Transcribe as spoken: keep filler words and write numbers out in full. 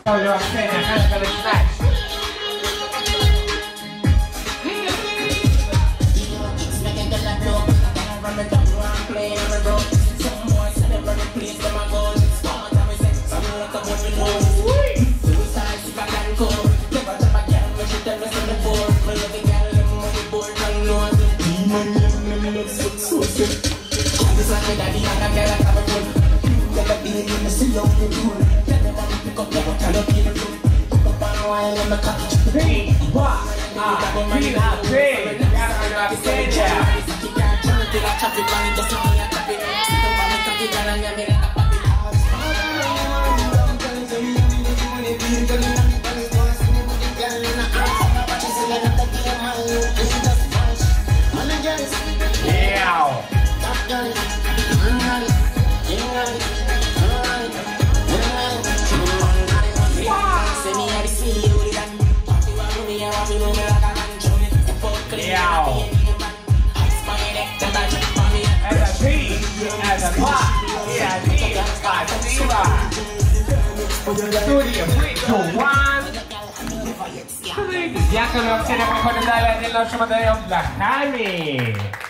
Voglio appena carica le snatch. Three, one, ah, three, ah, three, yeah, I'm saying that. Studio, three, two, one. Dякую всім, що приходили до нашого Black Army.